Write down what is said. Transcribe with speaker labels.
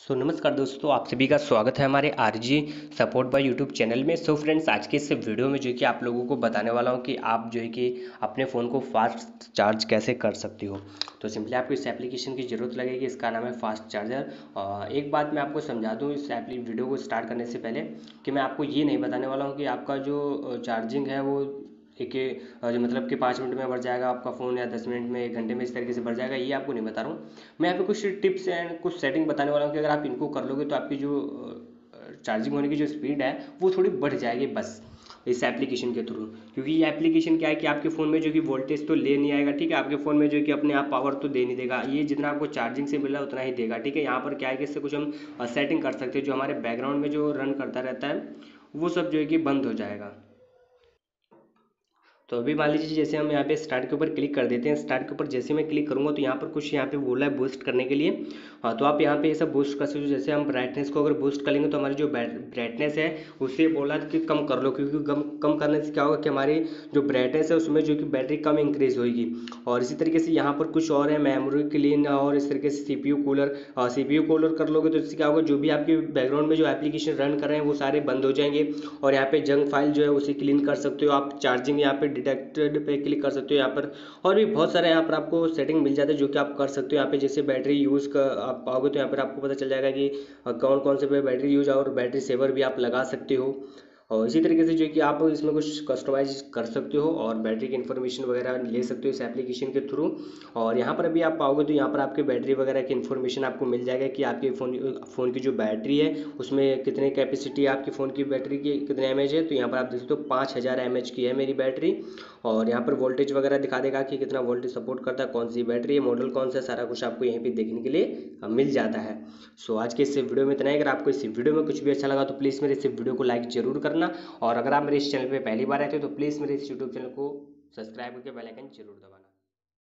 Speaker 1: नमस्कार दोस्तों, आप सभी का स्वागत है हमारे RG support by YouTube channel में। फ्रेंड्स, आज के इस वीडियो में जो है कि आप लोगों को बताने वाला हूं कि आप जो है कि अपने फ़ोन को फास्ट चार्ज कैसे कर सकते हो। तो सिंपली आपको इस एप्लीकेशन की ज़रूरत लगेगी। इसका नाम है फास्ट चार्जर। एक बात मैं आपको समझा दूँ इस वीडियो को स्टार्ट करने से पहले कि मैं आपको ये नहीं बताने वाला हूँ कि आपका जो चार्जिंग है वो एक जो मतलब कि 5 मिनट में भर जाएगा आपका फ़ोन, या 10 मिनट में, 1 घंटे में इस तरीके से भर जाएगा, ये आपको नहीं बता रहा हूँ। मैं यहाँ पे कुछ टिप्स एंड कुछ सेटिंग बताने वाला हूँ कि अगर आप इनको कर लोगे तो आपकी जो चार्जिंग होने की जो स्पीड है वो थोड़ी बढ़ जाएगी बस इस एप्लीकेशन के थ्रू। क्योंकि ये एप्लीकेशन क्या है कि आपके फ़ोन में जो कि वोल्टेज तो ले नहीं आएगा, ठीक है, आपके फ़ोन में जो कि अपने आप पावर तो दे नहीं देगा, ये जितना आपको चार्जिंग से मिला उतना ही देगा, ठीक है। यहाँ पर क्या है कि इससे कुछ हम सेटिंग कर सकते हैं, जो हमारे बैकग्राउंड में जो रन करता रहता है वो सब जो है कि बंद हो जाएगा। तो अभी मान लीजिए जैसे हम यहाँ पे स्टार्ट के ऊपर क्लिक कर देते हैं। स्टार्ट के ऊपर जैसे मैं क्लिक करूँगा तो यहाँ पर कुछ यहाँ पे बोला है बूस्ट करने के लिए। हाँ, तो आप यहाँ पे ये सब बूस्ट कर सकते हो। जैसे हम ब्राइटनेस को अगर बूस्ट करेंगे तो हमारी जो ब्राइटनेस है उससे बोला कि कम कर लो, क्योंकि कम कम करने से क्या होगा कि हमारी जो ब्राइटनेस है उसमें जो कि बैटरी कम इंक्रीज होगी। और इसी तरीके से यहाँ पर कुछ और है, मेमोरी क्लीन, और इस तरीके से सी पी यू कूलर कर लोगे तो इससे क्या होगा, जो भी आपके बैकग्राउंड में जो एप्लीकेशन रन कर रहे हैं वो सारे बंद हो जाएंगे। और यहाँ पे जंक फाइल जो है उसे क्लीन कर सकते हो आप। चार्जिंग यहाँ पे डिटेक्टेड पे क्लिक कर सकते हो यहाँ पर। और भी बहुत सारे यहाँ पर आपको सेटिंग मिल जाता है जो कि आप कर सकते हो यहाँ पे। जैसे बैटरी यूज़ कर आप पाओगे तो यहाँ पर आपको पता चल जाएगा कि कौन कौन से पे बैटरी यूज और बैटरी सेवर भी आप लगा सकते हो। और इसी तरीके से जो है कि आप इसमें कुछ कस्टमाइज कर सकते हो और बैटरी की इन्फॉर्मेशन वगैरह ले सकते हो इस एप्लीकेशन के थ्रू। और यहाँ पर अभी आप पाओगे तो यहाँ पर आपके बैटरी वगैरह की इन्फॉर्मेशन आपको मिल जाएगा कि आपके फ़ोन की जो बैटरी है उसमें कितने कैपेसिटी है, आपके फ़ोन की बैटरी की कितने एमएच है। तो यहाँ पर आप देख सकते हो 5000 mAh की है मेरी बैटरी। और यहाँ पर वोल्टेज वगैरह दिखा देगा कि कितना वोल्टेज सपोर्ट करता है, कौन सी बैटरी है, मॉडल कौन सा है, सारा कुछ आपको यहीं पे देखने के लिए मिल जाता है। आज के इस वीडियो में इतना ही। अगर आपको इस वीडियो में कुछ भी अच्छा लगा तो प्लीज़ मेरे इस वीडियो को लाइक जरूर करना। और अगर आप मेरे इस चैनल पे पहली बार आए थे तो प्लीज़ मेरे इस यूट्यूब चैनल को सब्सक्राइब करके बेल आइकन जरूर दबाना।